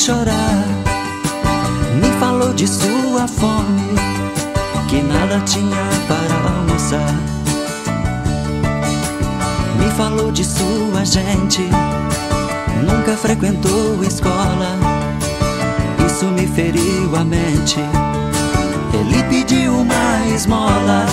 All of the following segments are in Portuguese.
chorar. Me falou de sua fome, que nada tinha para almoçar. Me falou de sua gente, nunca frequentou escola. Isso me feriu a mente. Ele pediu uma esmola.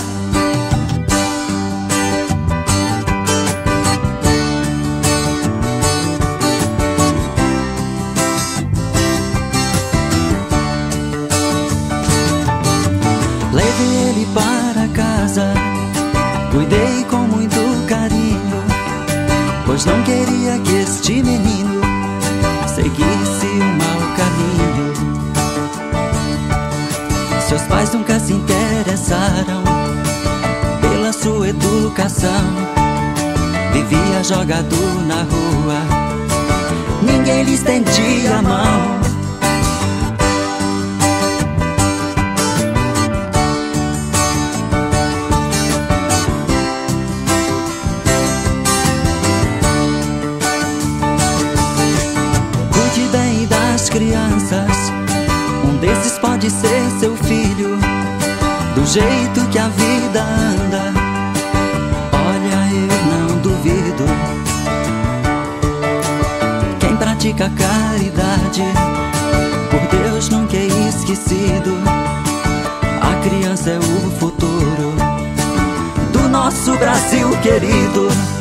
Levei ele para casa, cuidei com muito carinho, pois não queria que este menino seguisse o mau caminho. Seus pais nunca se interessaram pela sua educação. Vivia jogado na rua, ninguém lhe estendia a mão. Cuide bem das crianças, um desses pode ser seu filho. Do jeito que a vida anda, olha, eu não duvido. Quem pratica caridade, por Deus nunca é esquecido. A criança é o futuro do nosso Brasil querido.